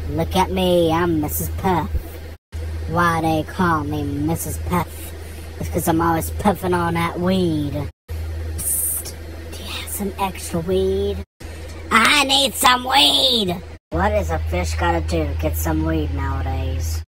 Look at me, I'm Mrs. Puff. Why they call me Mrs. Puff? It's because I'm always puffing on that weed. Psst, do you have some extra weed? I need some weed! What is a fish gotta do to get some weed nowadays?